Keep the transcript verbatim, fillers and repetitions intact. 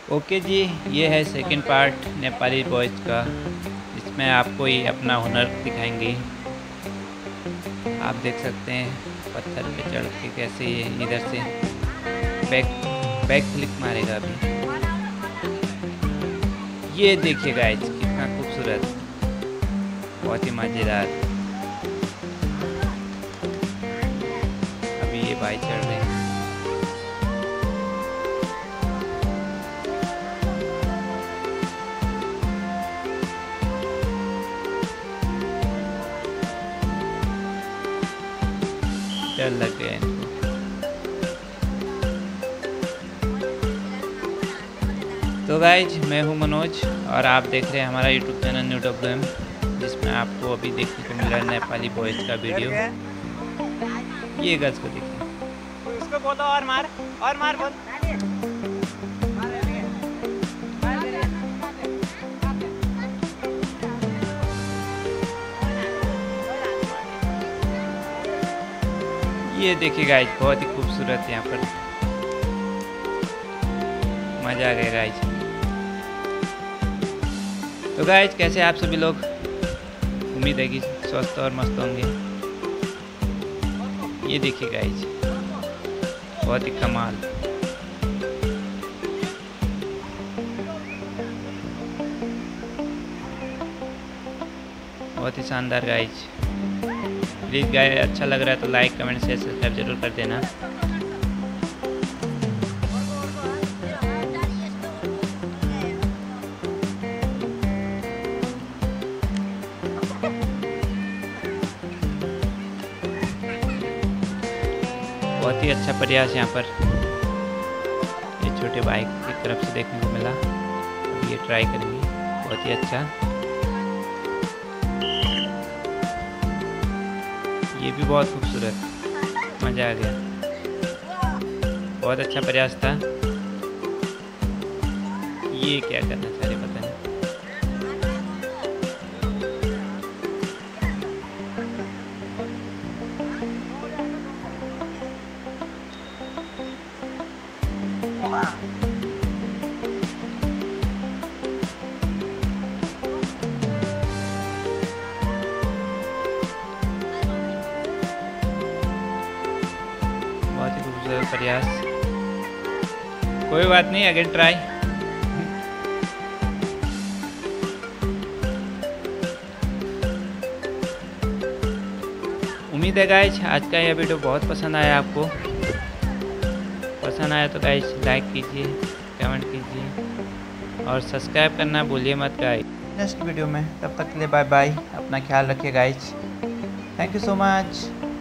Okay जी, ये है second part Nepali boys का, इसमें आपको ये अपना हुनर दिखाएंगे। आप देख सकते हैं पत्थर पे चढ़ के कैसे ये इधर से बैक बैक फ्लिप मारेगा अभी। ये देखिए गाइस, कितना खूबसूरत, बहुत ही मज़ेदार। अभी ये भाई चढ़ रहे हैं। डर लग गया इनको। तो गाइज, मैं हूं मनोज और आप देख रहे हैं हमारा YouTube channel new W M, जिसमें आपको अभी देखने को मिल रहा है नेपाली बॉयज़ का वीडियो। ये गज को देखिए, उसको बोलो और मार और मार बोल। ये देखिए गाइज, बहुत ही खूबसूरत यहाँ पर, मज़ा आ गया गाइज। तो गाइज, कैसे आप सभी लोग, उम्मीद है कि स्वस्थ और मस्त होंगे। ये देखिए गाइज, बहुत ही कमाल। बहुत ही शानदार गाइज। प्लीज़ गाइज, अच्छा लग रहा है तो लाइक कमेंट शेयर सब्सक्राइब जरूर कर देना। बहुत ही अच्छा प्रयास यहाँ पर ये छोटे भाई की तरफ से देखने को मिला। अब ये ट्राई करेंगे, बहुत ही अच्छा। ये भी बहुत खूबसूरत, मज़ा आ गया, बहुत अच्छा प्रयास था। ये क्या करना चाह रहे पता नहीं। बहुत ही खूबसूरत प्रयास, कोई बात नहीं, अगेन ट्राई। उम्मीद है गाइज आज का यह वीडियो बहुत पसंद आया आपको। पसंद आया तो गाइज लाइक कीजिए, कमेंट कीजिए और सब्सक्राइब करना भूलिए मत गाइज। नेक्स्ट वीडियो में, तब तक के लिए बाय बाय, अपना ख्याल रखिए guys. Thank you so much.